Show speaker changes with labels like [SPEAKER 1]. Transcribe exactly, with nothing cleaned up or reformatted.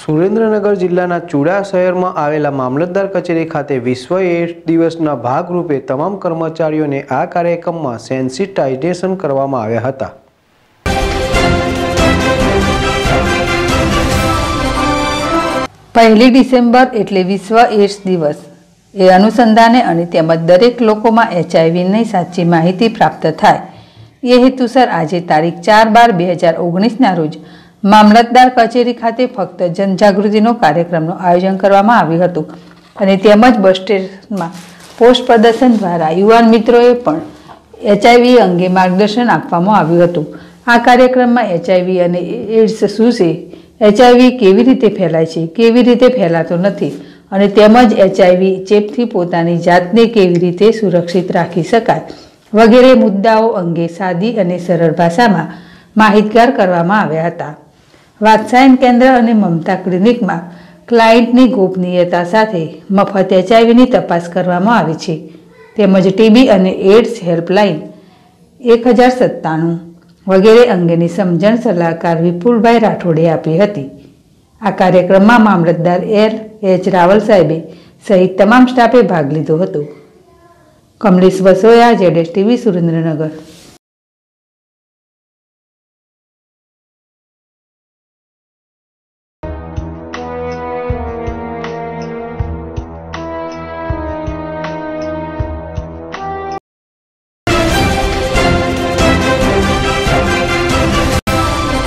[SPEAKER 1] સુરેન્દ્રનગર જિલ્લાના ચુડા શહેરમાં આવેલા મામલતદાર કચેરી ખાતે વિશ્વ એઇડ્સ દિવસના ભાગરૂપે તમામ કર્મચારીઓને આ કાર્યક્રમમાં સેન્સિટાઇઝેશન કરવામાં આવ્યા હતા।
[SPEAKER 2] પહેલી ડિસેમ્બર એટલે વિશ્વ એઇડ્સ દિવસ એ અનુસંધાને અને તેમજ દરેક લોકોમાં એચઆઈવીની સાચી માહિતી પ્રાપ્ત થાય એ હેતુસર આજે તારીખ ચાર બાર બે હજાર ઓગણીસના રોજ મામલતદાર કચેરી ખાતે ફક્ત જનજાગૃતિનો કાર્યક્રમનું આયોજન કરવામાં આવ્યું હતું અને તેમજ બસ સ્ટેશનમાં પોસ્ટ પ્રદર્શન દ્વારા યુવાન મિત્રોએ પણ એચઆઈવી અંગે માર્ગદર્શન આપવામાં આવ્યું હતું। આ કાર્યક્રમમાં એચઆઈવી અને એઇડ્સ શું છે, એચઆઈવી કેવી રીતે ફેલાય છે, કેવી રીતે ફેલાતો નથી અને તેમજ એચઆઈવી ચેપથી પોતાની જાતને કેવી રીતે સુરક્ષિત રાખી શકાય વગેરે મુદ્દાઓ અંગે સાદી અને સરળ ભાષામાં માહિતગાર કરવામાં આવ્યા હતા। વાત્સાયન કેન્દ્ર અને મમતા ક્લિનિકમાં ક્લાયન્ટની ગોપનીયતા સાથે મફત એચઆઈવીની તપાસ કરવામાં આવી છે તેમજ ટીબી અને એઇડ્સ હેલ્પલાઇન એક હજાર સત્તાણું વગેરે અંગેની સમજણ સલાહકાર વિપુલભાઈ રાઠોડે આપી હતી। આ કાર્યક્રમમાં મામલતદાર એલ એચ રાવલ સાહેબે સહિત તમામ સ્ટાફે ભાગ લીધો હતો। કમલેશ વસોયા, જેડેશ ટીવી, સુરેન્દ્રનગર।